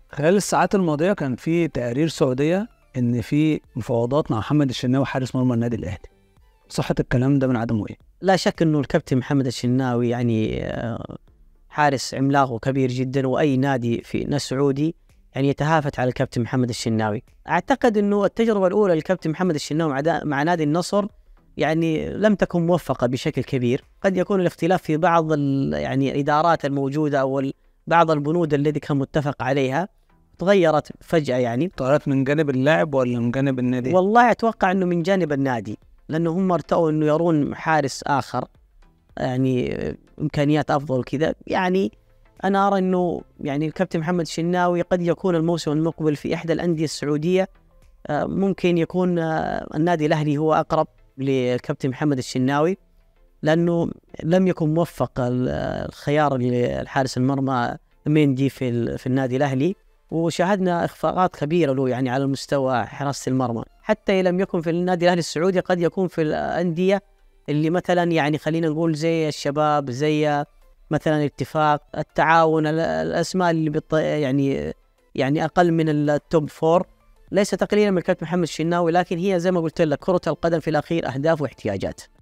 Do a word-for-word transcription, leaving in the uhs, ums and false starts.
خلال الساعات الماضية كان في تقارير سعودية إن في مفاوضات مع محمد الشناوي حارس مرمى النادي الأهلي. صحة الكلام ده من عدمه إيه؟ لا شك أنه الكابتن محمد الشناوي يعني حارس عملاق وكبير جدا، وأي نادي في سعودي يعني يتهافت على الكابتن محمد الشناوي. أعتقد أنه التجربة الأولى للكابتن محمد الشناوي مع نادي النصر يعني لم تكن موفقة بشكل كبير. قد يكون الاختلاف في بعض يعني الإدارات الموجودة أو بعض البنود التي كان متفق عليها تغيرت فجأة. يعني طارت من جانب اللاعب ولا من جانب النادي؟ والله أتوقع أنه من جانب النادي، لأنه هم ارتأوا أنه يرون حارس آخر يعني إمكانيات أفضل كذا. يعني أنا أرى أنه يعني الكابتن محمد الشناوي قد يكون الموسم المقبل في إحدى الأندية السعودية، ممكن يكون النادي الأهلي هو أقرب للكابتن محمد الشناوي، لأنه لم يكن موفق الخيار للحارس المرمى ميندي في في النادي الأهلي، وشاهدنا إخفاقات كبيرة له يعني على مستوى حراسة المرمى. حتى لم يكن في النادي الأهلي السعودي قد يكون في الأندية اللي مثلا يعني خلينا نقول زي الشباب، زي مثلا الاتفاق، التعاون، الأسماء اللي بط يعني يعني أقل من التوب فور. ليس تقليلا من الكابتن محمد الشناوي، لكن هي زي ما قلت لك كرة القدم في الأخير أهداف واحتياجات.